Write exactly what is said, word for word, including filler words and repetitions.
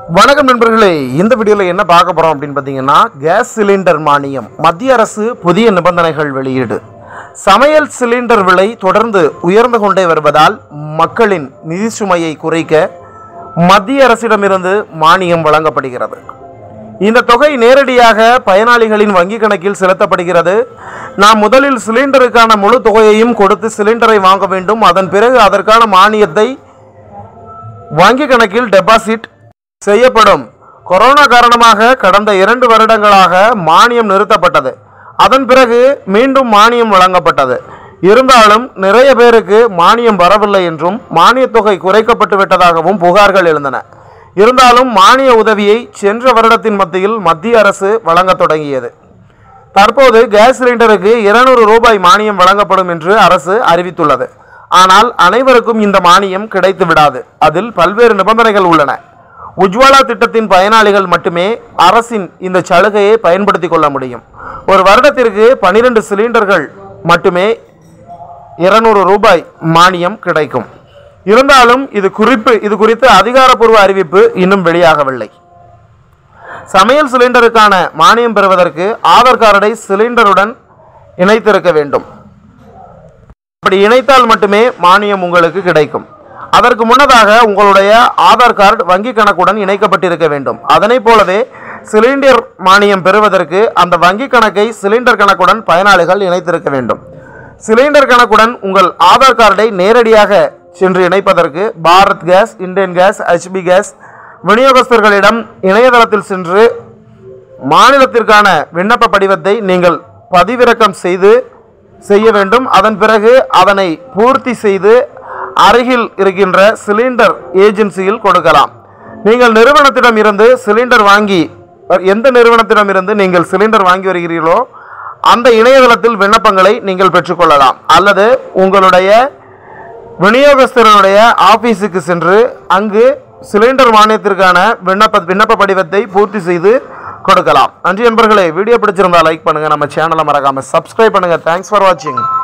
வணக்கம் நண்பர்களே, இந்த வீடியோவில் என்ன பார்க்க போகிறோம் அப்படின்னு பார்த்தீங்கன்னா, கேஸ் சிலிண்டர் மானியம் மத்திய அரசு புதிய நிபந்தனைகள் வெளியீடு. சமையல் சிலிண்டர் விலை தொடர்ந்து உயர்ந்து கொண்டே வருவதால் மக்களின் நிதி சுமையை குறைக்க மத்திய அரசிடமிருந்து மானியம் வழங்கப்படுகிறது. இந்த தொகை நேரடியாக பயனாளிகளின் வங்கி கணக்கில் செலுத்தப்படுகிறது. நாம் முதலில் சிலிண்டருக்கான முழு தொகையையும் கொடுத்து சிலிண்டரை வாங்க வேண்டும். அதன் பிறகு அதற்கான மானியத்தை வங்கி கணக்கில் டெபாசிட் செய்யப்படும். கொரோனா காரணமாக கடந்த இரண்டு வருடங்களாக மானியம் நிறுத்தப்பட்டது. அதன் பிறகு மீண்டும் மானியம் வழங்கப்பட்டது. இருந்தாலும் நிறைய பேருக்கு மானியம் வரவில்லை என்றும் மானியத் தொகை குறைக்கப்பட்டு விட்டதாகவும் புகார்கள் எழுந்தன. இருந்தாலும் மானிய உதவியை சென்ற வருடத்தின் மத்தியில் மத்திய அரசு வழங்க தொடங்கியது. தற்போது கேஸ் சிலிண்டருக்கு இருநூறு ரூபாய் மானியம் வழங்கப்படும் என்று அரசு அறிவித்துள்ளது. ஆனால் அனைவருக்கும் இந்த மானியம் கிடைத்து விடாது. அதில் பல்வேறு நிபந்தனைகள் உள்ளன. உஜ்வாலா திட்டத்தின் பயனாளிகள் மட்டுமே அரசின் இந்த சலுகையை பயன்படுத்தி கொள்ள முடியும். ஒரு வருடத்திற்கு பனிரெண்டு சிலிண்டர்கள் மட்டுமே இருநூறு ரூபாய் மானியம் கிடைக்கும். இருந்தாலும் இது குறிப்பு இது குறித்து அதிகாரப்பூர்வ அறிவிப்பு இன்னும் வெளியாகவில்லை. சமையல் சிலிண்டருக்கான மானியம் பெறுவதற்கு ஆதார் கார்டை சிலிண்டருடன் இணைத்திருக்க வேண்டும். அப்படி இணைத்தால் மட்டுமே மானியம் உங்களுக்கு கிடைக்கும். அதற்கு முன்னதாக உங்களுடைய ஆதார் கார்டு வங்கி கணக்குடன் இணைக்கப்பட்டிருக்க வேண்டும். அதனை போலவே சிலிண்டர் மானியம் பெறுவதற்கு அந்த வங்கி கணக்கை சிலிண்டர் கணக்குடன் பயனாளிகள் இணைத்திருக்க வேண்டும். சிலிண்டர் கணக்குடன் உங்கள் ஆதார் கார்டை நேரடியாக சென்று இணைப்பதற்கு Bharat gas, Indian gas, HP gas விநியோகஸ்தர்களிடம் இணையதளத்தில் சென்று மாநிலத்திற்கான விண்ணப்ப படிவத்தை நீங்கள் பதிவிறக்கம் செய்து செய்ய வேண்டும். அதன் பிறகு அதனை பூர்த்தி செய்து அருகில் இருக்கின்ற சிலிண்டர் ஏஜென்சியில் கொடுக்கலாம். நீங்கள் நிறுவனத்திடம் இருந்து சிலிண்டர் வாங்கி எந்த நிறுவனத்திடம் இருந்து நீங்கள் சிலிண்டர் வாங்கி வருகிறீர்களோ அந்த இணையதளத்தில் விண்ணப்பங்களை நீங்கள் பெற்றுக்கொள்ளலாம். அல்லது உங்களுடைய விநியோகஸ்தருடைய ஆபீஸுக்கு சென்று அங்கு சிலிண்டர் மானியத்திற்கான விண்ணப்ப விண்ணப்ப படிவத்தை பூர்த்தி செய்து கொடுக்கலாம். நன்றி நண்பர்களே, வீடியோ பிடிச்சிருந்தால் லைக் பண்ணுங்கள், நம்ம சேனலை மறக்காமல் சப்ஸ்கிரைப் பண்ணுங்கள். தேங்க்ஸ் ஃபார் வாட்சிங்.